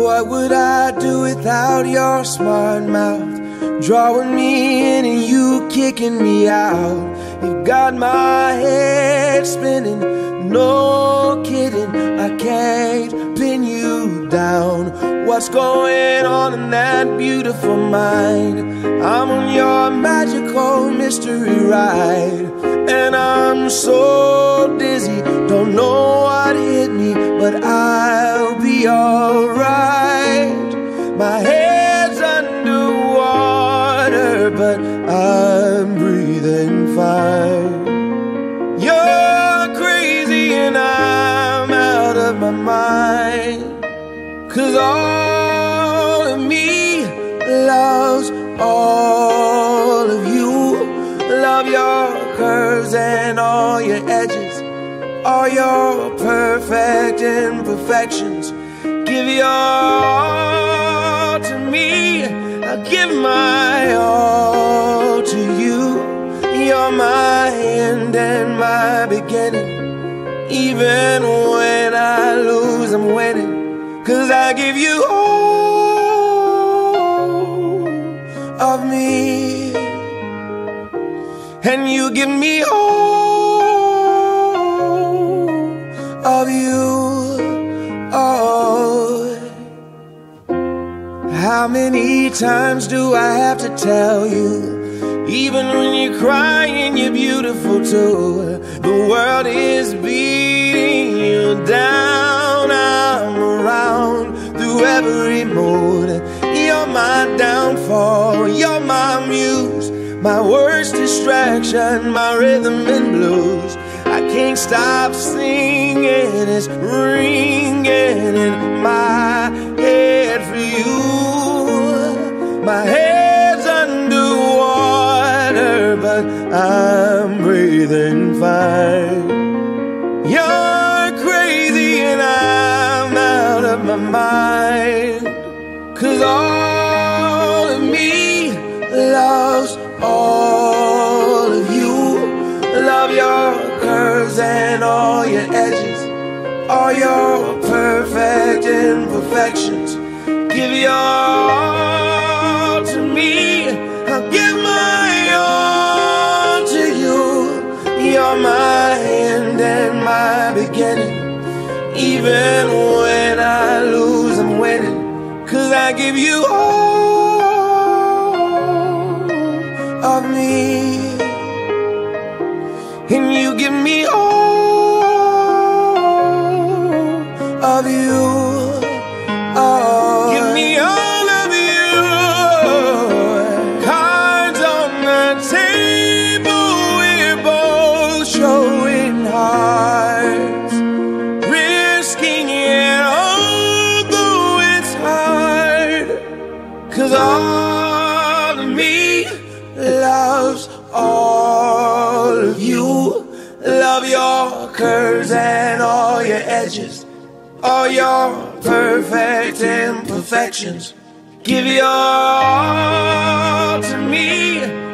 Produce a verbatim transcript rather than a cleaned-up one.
What would I do without your smart mouth, drawing me in and you kicking me out? You got my head spinning, no kidding, I can't pin you down. What's going on in that beautiful mind? I'm on your magical mystery ride, and I'm so dizzy, don't know what hit me, but I'll be alright. My head's underwater, but I'm breathing fine. You're crazy and I'm out of my mind, 'cause all of me loves all of you. Love your curves and all your edges, all your perfect imperfections. Give your all to me, I'll give my all to you. You're my end and my beginning. Even when I lose, I'm winning, 'cause I give you all of me, and you give me all of you. Oh, how many times do I have to tell you? Even when you're crying, you're beautiful too. The world is beating you down. I'm around through every mood. You're my downfall, you're my muse, my worst distraction, my rhythm and blues. I can't stop singing, it's ringing in my head for you. My head's underwater, but I'm breathing fine. You're crazy and I'm out of my mind, 'cause all of me loves all of you. Love your curves and all your edges, all your perfect imperfections. Give your all to me, I'll give my all to you. You're my end and my beginning. Even when I lose, I'm winning, 'cause I give you all of me, and you give me all of you. Oh, give me all of you. Cards on the table, we're both showing hearts, risking it although it's hard, 'cause all of me loves all of you. Love your curves and all your edges, all your perfect imperfections. Give your all to me,